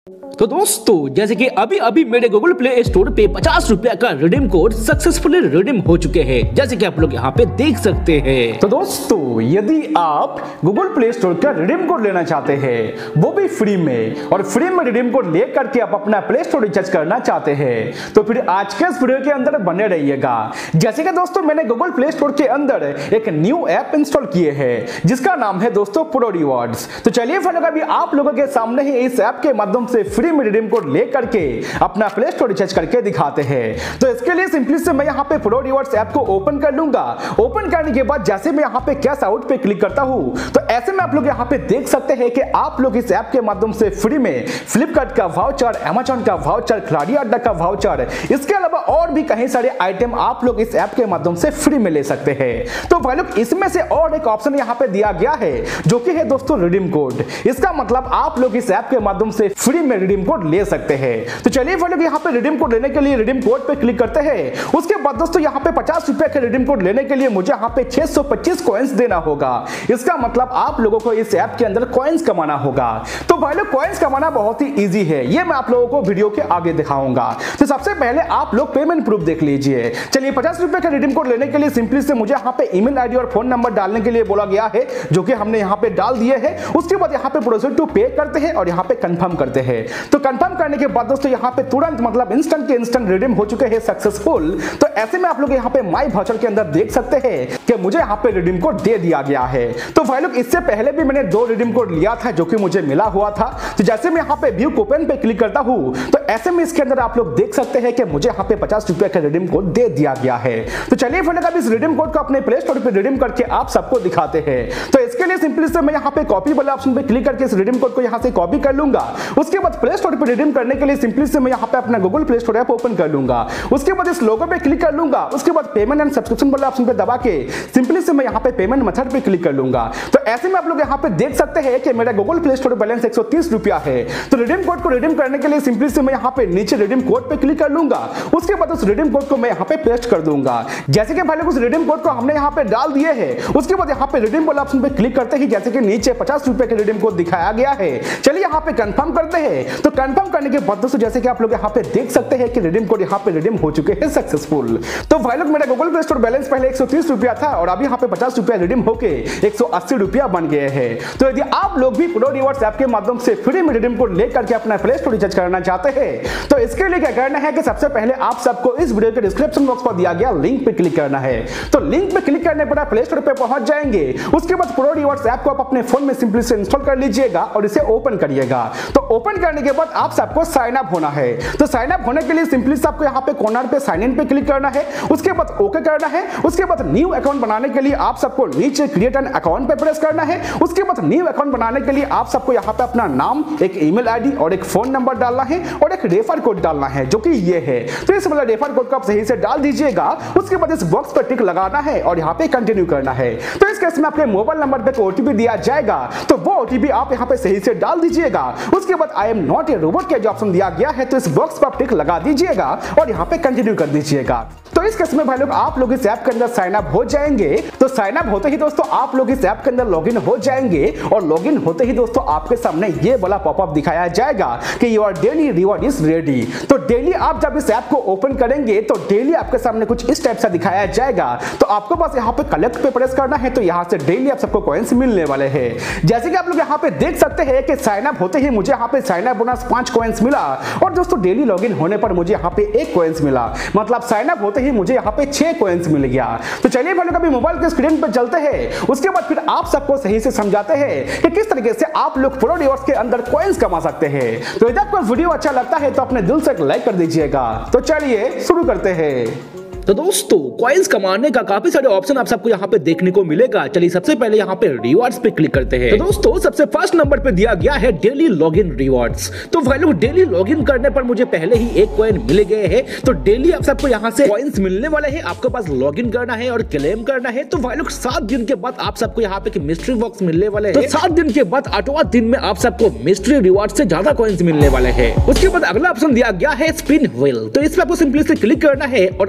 तो दोस्तों जैसे कि अभी अभी मेरे गूगल प्ले स्टोर पे 50 रुपया का रिडीम कोड सक्सेसफुली रिडीम हो चुके हैं, जैसे कि आप लोग यहाँ पे देख सकते हैं। तो दोस्तों यदि आप गूगल प्ले स्टोर का रिडीम कोड लेना चाहते हैं वो भी फ्री में, और फ्री में रिडीम कोड ले करके आप अपना प्ले स्टोर रिचार्ज करना चाहते हैं तो फिर आज के इस वीडियो के अंदर बने रहिएगा। जैसे कि दोस्तों मैंने गूगल प्ले स्टोर के अंदर एक न्यू ऐप इंस्टॉल किए हैं जिसका नाम है दोस्तों प्रो रिवॉर्ड्स। तो चलिए फिर अभी आप लोगों के सामने ही इस ऐप के माध्यम से फ्री में रिडीम कोड ले करके अपना प्ले स्टोर रिचार्ज करके दिखाते हैं। तो इसके लिए सिंपली से मैं यहाँ पे प्रो रिवॉर्ड्स ऐप को ओपन कर लूंगा। ओपन करने के बाद जैसे मैं यहाँ पे कैश आउट पे क्लिक करता हूँ तो ऐसे में आप लोग यहाँ पे देख सकते हैं कि आप लोग इस ऐप के माध्यम से फ्री में फ्लिपकार्ट का वाउचर, अमेजॉन का वाउचर, खिलाड़ी अड्डा का वाउचर, इसके अलावा और भी कई सारे आइटम आप लोग इस ऐप के माध्यम से फ्री में ले सकते हैं। तो भाई लोग इसमें से और एक ऑप्शन यहाँ पे दिया गया है जो कि है दोस्तों रिडीम कोड। इसका मतलब आप लोग इस ऐप के माध्यम से फ्री में रिडीम कोड ले सकते हैं। तो चलिए भाई लोग यहाँ पे रिडीम कोड लेने के लिए रिडीम कोड पे क्लिक करते हैं। उसके बाद दोस्तों यहाँ पे 50 रुपए के रिडीम कोड लेने के लिए मुझे यहाँ पे 625 कॉइंस देना होगा। इसका मतलब आप लोगों को इस ऐप के अंदर कॉइंस कमाना होगा। तो भाई लोग कॉइंस कमाना बहुत ही इजी है, ये मैं आप लोगों को वीडियो के आगे दिखाऊंगा। तो सबसे पहले आप लोग पेमेंट प्रूफ देख लीजिए। चलिए 50 रुपए का रिडीम कोड लेने के लिए सिंपली से मुझे यहाँ पे ईमेल आईडी और फोन नंबर डालने के लिए बोला गया है जो कि हमने यहाँ पे डाल दिए हैं। उसके बाद यहाँ पे प्रोसीड टू पे करते हैं और यहाँ पे कंफर्म करते हैं। तो कंफर्म करने के बाद दोस्तों यहाँ पे तुरंत मतलब इंस्टेंट के इंस्टेंट रिडीम हो चुके हैं सक्सेसफुल। तो ऐसे में आप लोग यहाँ पे माई वाउचर के अंदर देख सकते हैं कि मुझे यहाँ पे रिडीम कोड दे दिया गया है। तो भाई लोग इससे पहले भी मैंने 2 रिडीम कोड लिया था जो कि मुझे मिला हुआ था। तो जैसे मैं यहाँ पे व्यू कूपन पे क्लिक करता हूँ तो ऐसे में इसके अंदर आप लोग देख सकते हैं कि मुझे यहाँ पे 50 रुपए का रिडीम कोड दे दिया गया है। तो चलिए फिर अब इस रिडीम कोड को अपने प्ले स्टोर पे रिडीम करके आप सबको दिखाते हैं। तो इसके लिए सिंपली से मैं यहाँ पे कॉपी वाले ऑप्शन पे क्लिक करके इस रिडीम कोड को यहाँ से कॉपी कर लूंगा। उसके बाद प्ले स्टोर पे रिडीम करने के लिए सिंपली से मैं यहाँ पे अपना Google play store app open कर लूंगा। उसके बाद इस लोगो पे क्लिक कर लूंगा। उसके बाद पेमेंट एंड सब्सक्रिप्शन वाले ऑप्शन पे दबा के सिंपली से मैं यहाँ पे पेमेंट मेथड पे क्लिक कर लूंगा। तो ऐसे में आप लोग यहाँ पे देख सकते हैं कि मेरा गूगल प्ले स्टोर बैलेंस 130 रुपया है। तो रिडीम कोड को रिडीम करने के लिए सिंपली से मैं यहाँ पे नीचे रिडीम कोड पे क्लिक कर लूंगा। उसके बाद उस रिडीम कोड को मैं यहाँ पे पेस्ट कर दूंगा। जैसे कि भाई लोग उस रिडीम कोड को हमने यहाँ पे डाल दिए हैं। उसके बाद यहाँ पे रिडीम वाला ऑप्शन पे क्लिक करते ही जैसे कि नीचे 50 रुपए का रिडीम कोड दिखाया गया है। चलिए यहाँ पे कंफर्म करते हैं। तो कंफर्म करने के बाद दोस्तों जैसे कि आप लोग यहाँ पे देख सकते हैं कि रिडीम कोड यहाँ पे रिडीम हो चुके हैं सक्सेसफुल। तो भाई लोग मेरा गूगल प्ले स्टोर बैलेंस पहले 130 रुपया था और अभी यहाँ पे 50 रुपया रिडीम होके 180 रुपया बन गए हैं। तो यदि आप लोग भी प्रो रिवॉर्ड्स ऐप के माध्यम से फ्री में रिडीम कोड ले करके अपना प्ले स्टोर रिचार्ज करना चाहते हैं तो इसके लिए क्या करना है कि सबसे पहले आप सबको इस वीडियो के डिस्क्रिप्शन बॉक्स पर दिया गया लिंक पे क्लिक करना है। तो लिंक पे क्लिक करने पर आप प्ले स्टोर पे पहुंच जाएंगे। उसके बाद प्रो रिवॉर्ड्स ऐप को आप अपने फोन में सिंपली से इंस्टॉल कर लीजिएगा और इसे ओपन करिएगा। तो ओपन करने के बाद आप सबको साइन अप होना है। तो साइन अप होने के लिए सिंपली से आपको यहाँ पे कॉर्नर पे साइन इन पे क्लिक करना है। उसके बाद ओके करना है। उसके बाद न्यू अकाउंट बनाने के लिए आप सबको नीचे क्रिएट एन अकाउंट पे प्रेस करना है। उसके बाद न्यू अकाउंट बनाने के लिए आप सबको यहाँ पे अपना नाम, एक ईमेल आईडी और एक फोन नंबर डालना है और एक रेफर कोड डालना है जो कि ये है। तो इस वाला रेफर कोड को आप सही से डाल दीजिएगा। उसके बाद इस बॉक्स पर टिक लगाना है और यहाँ पे कंटिन्यू करना है। तो इस केस में आपके मोबाइल नंबर पे ओटीपी दिया जाएगा तो वो ओटीपी आप यहाँ पे सही से डाल दीजिएगा। उसके बाद I am not a robot का जो ऑप्शन दिया गया है तो इस बॉक्स पर आप टिक लगा दीजिएगा और यहाँ पे कंटिन्यू कर दीजिएगा। तो इस केस में भाई लोग आप लोग इस ऐप के अंदर साइन अप हो जाएंगे। तो साइन अप होते ही दोस्तों आप लोग इस ऐप के अंदर लॉगिन हो जाएंगे और लॉगिन होते ही दोस्तों आपके सामने ये वाला पॉपअप दिखाया जाएगा कि your daily reward is ready. तो डेली आप जब इस ऐप को ओपन करेंगे तो डेली आपके सामने कुछ इस टाइप से दिखाया जाएगा। तो आपको बस यहाँ पे कलेक्ट पे प्रेस करना है। तो यहाँ से डेली आप सबको कॉइंस मिलने वाले हैं। जैसे कि आप लोग यहाँ पे देख सकते हैं कि साइन अप होते ही मुझे यहाँ पे साइन अप बोनस 5 कॉइंस मिला और दोस्तों डेली लॉगिन होने पर मुझे यहाँ पे 1 कॉइंस मिला। मतलब साइन अप होते ही मुझे यहाँ पे 6 कॉइंस मिल गया। तो चलिए भाई लोग अभी मोबाइल के स्क्रीन पर चलते हैं। उसके बाद फिर आप सबको सही से समझाते हैं कि किस तरीके से आप लोग प्रो रिवॉर्ड्स के अंदर कॉइंस कमा सकते हैं। तो यदि आपको वीडियो अच्छा लगता है तो अपने दिल से एक लाइक कर दीजिएगा। तो चलिए शुरू करते हैं। तो दोस्तों कॉइंस कमाने का काफी सारे ऑप्शन आप सबको यहाँ पे देखने को मिलेगा। चलिए सबसे पहले यहाँ पे रिवॉर्ड्स पे क्लिक करते हैं। तो दोस्तों सबसे फर्स्ट नंबर पे दिया गया है डेली लॉगिन रिवॉर्ड्स। तो भाई लोग डेली लॉगिन करने पर मुझे पहले ही 1 कॉइन मिल गए हैं। तो डेली आप सबको यहाँ से कॉइंस मिलने वाले हैं। आपके पास लॉगिन करना है और क्लेम करना है। तो भाई लोग 7 दिन के बाद आप सबको यहाँ पे मिस्ट्री बॉक्स मिलने वाले हैं। तो 7 दिन के बाद 8वां दिन में आप सबको मिस्ट्री रिवॉर्ड से ज्यादा कॉइंस मिलने वाले हैं। उसके बाद अगला ऑप्शन दिया गया है स्पिन व्हील। तो इस पर आपको सिंपली से क्लिक करना है और आप सबको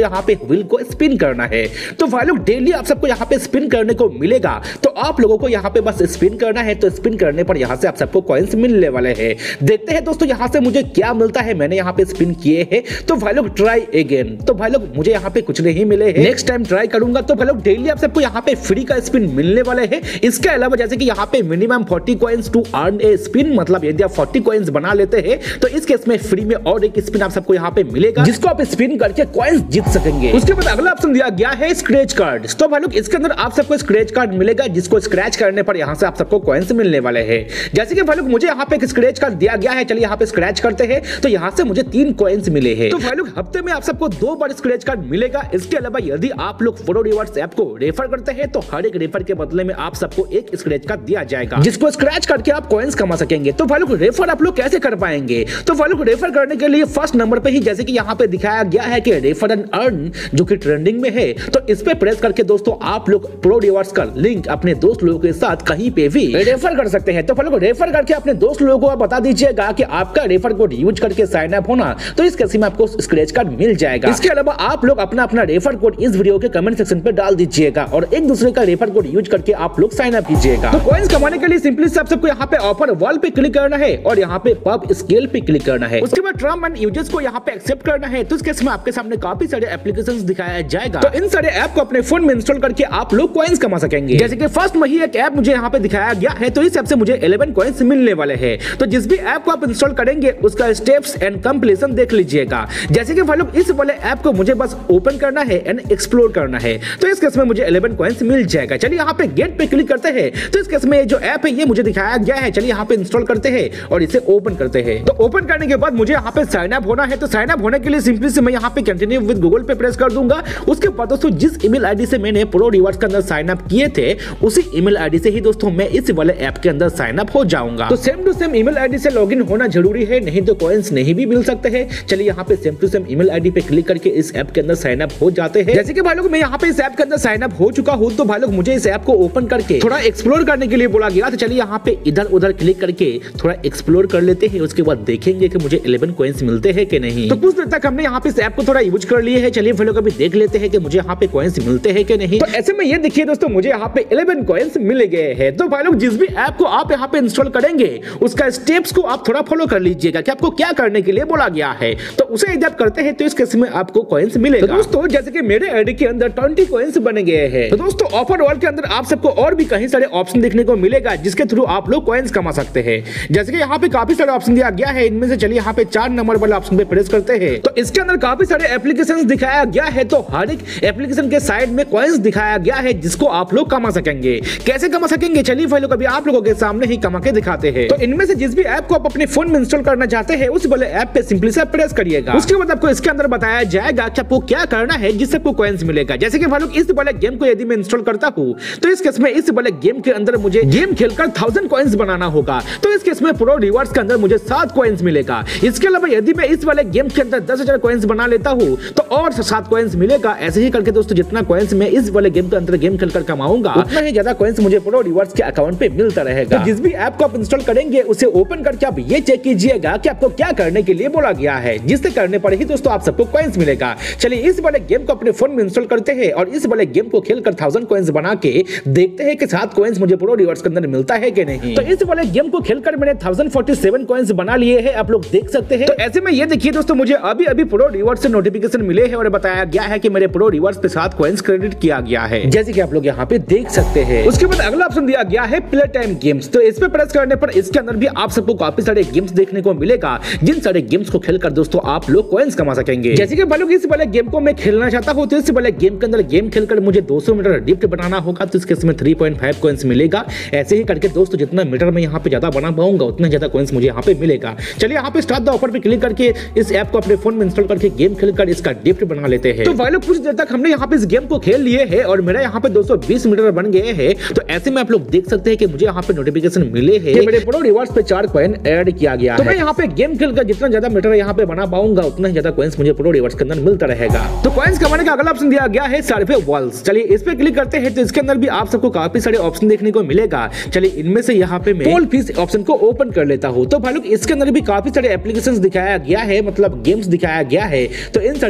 यहाँ पे व्हील को स्पिन करना है। तो भाई लोग डेली आप सबको यहाँ पे स्पिन करने को मिलेगा, तो आप लोगों को यहाँ पे बस स्पिन करना है। तो स्पिन करने पर यहाँ से आप सबको कॉइन्स मिलने वाले हैं। देखते हैं दोस्तों यहाँ से मुझे क्या मिलता है। मैंने यहाँ पे स्पिन किए हैं, तो भाई लोग ट्राई अगेन। तो भाई लोग मुझे यहाँ पे कुछ नहीं मिले हैं, नेक्स्ट टाइम ट्राई करूंगा। तो भाई लोग डेली आप सबको यहाँ पे फ्री का स्पिन मिलने वाले हैं। इसके अलावा जैसे कि यहाँ पे minimum 40 coins to earn a spin, मतलब यदि आप 40 कॉइन्स बना लेते हैं तो इस केस में फ्री में और एक स्पिन आप सबको यहाँ पे मिलेगा, जिसको आप स्पिन करके कॉइन्स जीत सकेंगे। उसके बाद अगला ऑप्शन दिया गया है स्क्रैच कार्ड। तो भाई लोग इसके अंदर आप सबको स्क्रैच कार्ड मिलेगा, जिसको स्क्रैच करने पर यहाँ से आप सबको कॉइन्स मिलने वाले हैं। जैसे कि भाई लोग मुझे यहाँ पे एक स्क्रैच कार्ड दिया गया है, चलिए यहाँ पे स्क्रैच करते हैं। तो यहाँ से मुझे 3 कॉइन्स मिले हैं। तो भाई लोग हफ्ते में आप सबको 2 बार स्क्रैच कार्ड मिलेगा। इसके अलावा यदि आप लोग प्रो रिवॉर्ड्स ऐप को रेफर करते हैं तो हर एक रेफर के बदले में आप सबको एक स्क्रैच कार्ड दिया जाएगा, जिसको स्क्रैच करके आप कॉइन्स कमा सकेंगे। तो भाई लोग रेफर आप लोग कैसे कर पाएंगे? तो भाई लोग रेफर करने के लिए फर्स्ट नंबर पे ही जैसे कि यहाँ पे दिखाया गया है कि रेफर एंड अर्न, जो कि ट्रेंडिंग में है, तो इस पे प्रेस करके दोस्तों आप लोग प्रो रिवॉर्ड्स का लिंक अपने दोस्त लोगों के साथ कहीं पे भी रेफर कर सकते हैं। तो भाई लोग रेफर करके अपने दोस्त लोगों को बता दीजिएगा कि आपका रेफर कोड यूज करके साइन अप होना, तो इस केस में आपको स्क्रैच कार्ड मिल जाएगा। इसके अलावा आप लोग अपना अपना रेफर कोड इस वीडियो के कमेंट सेक्शन पे डाल दीजिएगा और एक दूसरे का रेफर कोड यूज करके आप लोग साइन अप कीजिएगा। तो कॉइंस कमाने के लिए सिंपली से आप सबको यहाँ पे ऑफर वॉल पे क्लिक करना है और यहाँ पे पब स्केल पे क्लिक करना है। उसके बाद टर्म एंड यूजेस को यहाँ पे एक्सेप्ट करना है। तो इस केस में आपके सामने काफी सारे एप्लीकेशंस दिखाया जाएगा, तो इन सारे ऐप को अपने फोन में इंस्टॉल करके आप लोग कॉइंस कमा सकेंगे। जैसे कि फर्स्ट में ही एक ऐप मुझे यहाँ पे दिखाया गया है, तो इस ऐप से मुझे 11 कॉइंस मिलने वाले हैं। तो जिस भी ऐप को आप इंस्टॉल करेंगे उसका स्टेप्स एंड कंप्लीशन देख लीजिएगा। जैसे कि भाई लोग इस वाले ऐप को मुझे बस ओपन करना है एंड एक्सप्लोर करना है, तो इस केस में मुझे 11 कॉइंस मिल जाएगा। चलिए यहाँ पे गेट पे क्लिक करते हैं। तो इस केस में जो ऐप है ये मुझे दिखाया गया है, चलिए यहाँ पे इंस्टॉल करते हैं और इसे ओपन करते हैं। तो ओपन करने के बाद मुझे यहाँ पे साइन अप होना है। तो साइन अप होने के लिए सिंपली से मैं यहाँ पे कंटिन्यू विद गूगल पे प्रेस कर दूंगा। उसके बाद दोस्तों जिस ईमेल आईडी से मैंने प्रो रिवॉर्ड्स के अंदर साइन अप किए थे उसी ईमेल आईडी से ही दोस्तों मैं इस वाले ऐप के अंदर साइन अप हो जाऊंगा। तो same to same email ID से लॉगिन होना जरूरी है, नहीं तो कॉइंस नहीं भी मिल सकते हैं। चलिए यहाँ पे same to same email ID पे क्लिक करके इस ऐप के अंदर साइन अप हो जाते हैं। जैसे कि भाई लोग मैं यहाँ पे इस ऐप के अंदर साइन अप हो चुका हूँ, तो भाई लोग मुझे इस ऐप को ओपन करके थोड़ा एक्सप्लोर करने के लिए बोला गया। तो चलिए यहाँ पे इधर उधर क्लिक करके थोड़ा एक्सप्लोर कर लेते हैं। उसके बाद देखेंगे कि मुझे 11 कॉइंस मिलते हैं कि नहीं। तो कुछ देर तक हमने यहाँ पे इस ऐप को थोड़ा यूज कर लिए है। चलिए भाई लोग अभी देख लेते हैं कि मुझे यहाँ पे कॉइंस मिलते हैं कि नहीं। तो ऐसे में ये देखिए दोस्तों मुझे यहाँ पे 11 कॉइंस मिल गए हैं। तो भाई लोग जिस भी ऐप को आप यहाँ पे इंस्टॉल करेंगे उसका स्टेप्स को आप थोड़ा फॉलो कर लीजिएगा कि आपको क्या करने के लिए बोला गया है। तो उसे यदि आप करते हैं तो इस केस में आपको कॉइंस मिलेगा। तो दोस्तों जैसे कि मेरे आईडी के अंदर 20 कॉइंस बन गए हैं। तो दोस्तों ऑफर वॉल के अंदर आप सबको और भी कई सारे ऑप्शन देखने को मिलेगा जिसके थ्रू आप लोग कॉइंस कमा सकते हैं। जैसे कि यहाँ पे काफी सारे ऑप्शन दिया गया है, इनमें से चलिए यहाँ पे 4 नंबर वाले ऑप्शन पे प्रेस करते हैं। तो इसके अंदर काफी सारे एप्लीकेशंस दिखाया गया है। तो हर एक एप्लीकेशन के साइड में कॉइंस दिखाया गया है जिसको आप लोग कमा सकेंगे। कैसे कमा सकेंगे चलिए भाई लोग अभी आप लोगों के सामने ही कमा के दिखाते हैं। तो इनमें से जिस भी ऐप को आप अपने फोन में इंस्टॉल करना चाहते हैं उस वाले ऐप पे सिंपली से प्रेस करिएगा। उसके बाद आपको इसके अंदर बताया जाएगा कि आपको क्या करना है जिससे आपको कॉइंस मिलेगा। जैसे कि भाई लोग इस वाले गेम को यदि मैं इंस्टॉल करता हूँ तो इस केस में इस वाले गेम के अंदर मुझे गेम खेलकर 1000 कॉइंस बनाना होगा। तो इस केस में प्रो रिवॉर्ड्स के अंदर मुझे 7 कॉइंस मिलेगा। इसके अलावा यदि मैं इस वाले गेम के अंदर 10,000 कॉइंस बना लेता हूँ तो और 7 कॉइंस मिलेगा। ऐसे ही करके दोस्तों जितना कॉइंस मैं इस वाले गेम के अंदर गेम खेलकर कमाऊंगा उतना ही ज्यादा कॉइंस मुझे प्रो रिवॉर्ड्स के अकाउंट पे मिलता रहेगा। तो जिस भी ऐप को आप इंस्टॉल करेंगे उसे ओपन करके आप ये चेक कीजिएगा कि आपको क्या करने के लिए बोला गया है, जिससे करने पर ही दोस्तों आप सबको कॉइंस मिलेगा। चलिए इस वाले गेम को अपने फोन में इंस्टॉल करते हैं और इस वाले गेम को खेलकर 1000 कॉइंस बना के देखते हैं कि 7 कॉइंस मुझे प्रो रिवॉर्ड्स के अंदर मिलता है कि नहीं। तो इस वाले गेम को खेलकर मैंने 1047 कॉइंस बना लिए हैं, आप लोग देख सकते हैं। तो ऐसे में ये देखिए दोस्तों मुझे अभी अभी प्रो रिवॉर्ड्स से नोटिफिकेशन मिले हैं और बताया गया है कि मेरे प्रो रिवॉर्ड्स पे 7 कॉइंस क्रेडिट किया गया है, जैसे कि आप लोग यहाँ पे देख सकते हैं। उसके बाद अगला ऑप्शन दिया गया है प्ले टाइम गेम्स। तो इस पे प्रेस करने पर इसके अंदर भी आप सबको काफी सारे गेम्स देखने को मिलेगा, जिन सारे गेम्स को खेलकर दोस्तों आप लोग कॉइंस कमा सकेंगे। जैसे कि भाई लोग इस वाले गेम को मैं खेलना चाहता हूं तो इस वाले गेम के अंदर गेम खेलकर मुझे 200 मीटर डिप्ट बनाना होगा, तो इसके इसमें 3.5 कॉइंस मिलेगा। ऐसे ही करके दोस्तों जितना मीटर मैं यहाँ पे ज्यादा बना पाऊंगा उतना ज्यादा कॉइंस मुझे यहाँ पे मिलेगा। चलिए यहाँ पे स्टार्ट द ऑफर पे क्लिक करके इस ऐप को अपने फोन में इंस्टॉल करके गेम खेलकर इसका डिप्ट बना लेते हैं। तो भाई लोग कुछ देर तक हमने यहाँ पे इस गेम को खेल लिए है और मेरा यहाँ पे 220 मीटर बन गए हैं। तो ऐसे में आप लोग देख सकते हैं कि मुझे यहाँ पे नोटिफिकेशन मिले हैं कि मेरे प्रो रिवॉर्ड्स पे 4 कॉइन ऐड किया गया है। तो मैं यहाँ पे गेम खेलकर जितना ज्यादा मीटर यहाँ पे बना पाऊंगा उतना ही ज्यादा कॉइंस मुझे प्रो रिवॉर्ड्स के अंदर मिलता रहेगा। तो कॉइंस कमाने का अगला ऑप्शन दिया गया है सर्वे वॉल्स। चलिए इस पे क्लिक करते हैं तो इसके अंदर भी आप सबको काफी सारे ऑप्शन देखने को मिलेगा। चलिए इनमें से यहाँ पे मैं पोल फिश ऑप्शन को ओपन कर लेता हूँ। तो भाई लोग इसके अंदर भी काफी सारे एप्लीकेशंस दिखाया गया है, मतलब गेम्स दिखाया गया है। तो इन सारे गेम्स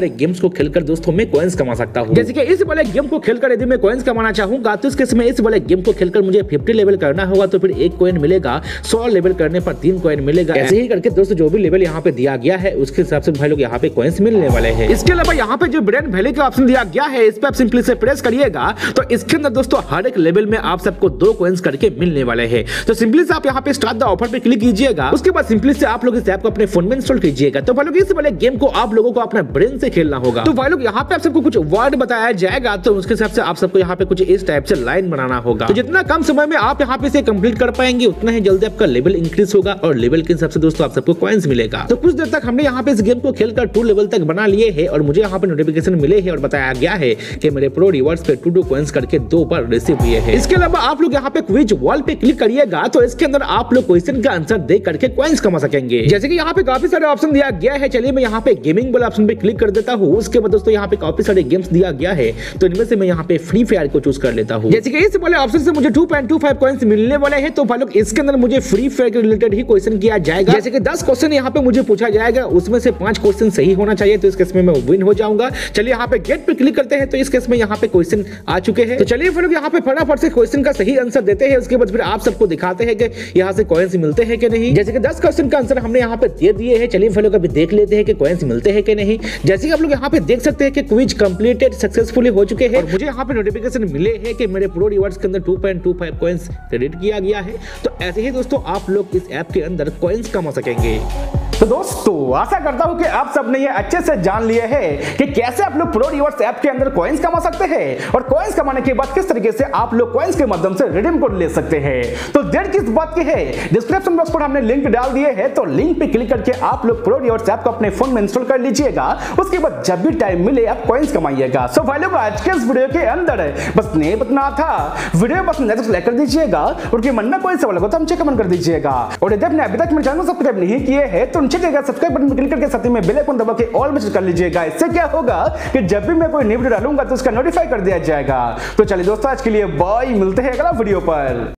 को खेलकर दोस्तों मैं कॉइन्स कमा सकता हूँ। जैसे कि इस वाले गेम को खेलकर यदि मैं कॉइन्स कमाना चाहूंगा तो इसके समय इस वाले गेम को खेलकर मुझे 50 लेवल करना होगा, तो फिर 1 कॉइन मिलेगा, 100 लेवल करने पर 3 कॉइन मिलेगा। ऐसे ही करके दोस्तों जो भी लेवल यहाँ पे दिया गया है उसके हिसाब से भाई लोग यहाँ पे कॉइन्स मिलने वाले हैं। इसके अलावा यहाँ पे जो ब्रांड वैल्यू का ऑप्शन दिया गया है इस पे आप सिंपली से प्रेस करिएगा तो इसके अंदर दोस्तों हर एक लेवल में आप सबको 2 कॉइन्स करके मिलने वाले हैं। तो सिंपली से आप यहाँ पे स्टार्ट द ऑफर पे क्लिक कीजिएगा, उसके बाद सिंपली से आप लोग इस ऐप को अपने फोन में इंस्टॉल कीजिएगा। तो भाई लोग इस वाले गेम को आप लोगों को अपना ब्रेन से खेलना होगा। तो भाई लोग यहाँ पे आप सबको कुछ वर्ड बताया जाएगा तो उसके हिसाब से आप सबको यहाँ पे कुछ इस टाइप से लाइन बनाना होगा। तो जितना कम समय में आप यहाँ पे इसे कंप्लीट कर पाएंगे उतना ही जल्दी आपका लेवल इंक्रीज होगा और लेवल के हिसाब से दोस्तों आप सबको कॉइन्स मिलेगा। तो कुछ देर तक हमने यहाँ पे इस गेम को खेलकर 2 लेवल तक बना लिए हैं और मुझे यहाँ पे नोटिफिकेशन मिले हैं और बताया गया है कि मेरे प्रो रिवॉर्ड्स पे 2 कॉइन्स करके 2 बार रिसीव हुए हैं। इसके अलावा आप लोग यहाँ पे क्विज वॉल पे क्लिक करिएगा तो इसके अंदर आप लोग क्वेश्चन का आंसर दे करके कॉइन्स कमा सकेंगे। जैसे कि यहाँ पे काफी सारे ऑप्शन दिया गया है, चलिए मैं यहाँ पे गेमिंग वाला ऑप्शन पे क्लिक कर देता हूँ। उसके बाद दोस्तों यहाँ पे काफी सारे गेम्स दिया गया है तो इनमें से मैं यहाँ पे फ्री फायर को चूज कर लेता हूँ। जैसे कि इस वाले ऑप्शन से मुझे 2.25 कॉइन्स मिलने वाले हैं तो भाई लोग इसके अंदर मुझे फ्री फायर के रिलेटेड ही क्वेश्चन किया जाएगा। जैसे कि 10 क्वेश्चन यहाँ पे मुझे पूछा जाएगा, उसमें से 5 क्वेश्चन सही होना चाहिए तो इस केस में मैं विन हो जाऊंगा। चलिए यहाँ पे गेट पे क्लिक करते हैं तो इस केस में यहाँ पे क्वेश्चन आ चुके हैं। तो चलिए फिर यहाँ पे फटाफट से क्वेश्चन का सही आंसर देते हैं, उसके बाद फिर आप सबको दिखाते हैं कि यहाँ से कॉइन्स मिलते हैं कि नहीं। जैसे कि 10 क्वेश्चन का आंसर हमने यहाँ पे दे दिए हैं, चलिए फिर अभी देख लेते हैं कि कॉइन्स मिलते हैं कि नहीं। जैसे कि आप लोग यहाँ पे देख सकते हैं कि क्विज कंप्लीटेड सक्सेसफुली हो चुके हैं और मुझे यहाँ पे नोटिफिकेशन मिले हैं कि मेरे प्रो रिवॉर्ड्स के अंदर 2.25 कॉइन्स क्रेडिट किया गया है। तो ऐसे ही दोस्तों आप लोग इस ऐप के अंदर कॉइन्स कमा सकेंगे। तो दोस्तों आशा करता हूं कि आप सबने ये अच्छे से जान लिए हैं कि कैसे आप लोग प्रो रिवॉर्ड्स ऐप के अंदर कॉइन्स कमा सकते हैं और कॉइन्स कमाने के बाद किस तरीके से आप लोग कॉइन्स के माध्यम से रिडीम कोड ले सकते हैं। तो देर किस बात की है, डिस्क्रिप्शन बॉक्स पर हमने लिंक डाल दिए हैं तो लिंक पे क्लिक करके आप लोग प्रो रिवॉर्ड्स ऐप को अपने फोन में इंस्टॉल कर लीजिएगा। उसके बाद जब भी टाइम मिले आप कॉइन्स कमाइएगा। सो भाई लोग आज के इस वीडियो के अंदर बस नहीं बताना था, वीडियो पसंद है तो लाइक कर दीजिएगा और कि मन में कोई सवाल हो तो हमसे कमेंट कर दीजिएगा और यदि आपने अभी तक मेरे चैनल को सब्सक्राइब नहीं किए हैं तो नीचे दिए गए सब्सक्राइब बटन क्लिक करके साथ में बेल आइकन दबा के ऑल में सेट कर लीजिएगा। इससे क्या होगा कि जब भी मैं कोई नई वीडियो डालूंगा तो उसका नोटिफाई कर दिया जाएगा। तो चलिए दोस्तों आज के लिए बाय, मिलते हैं अगला वीडियो पर।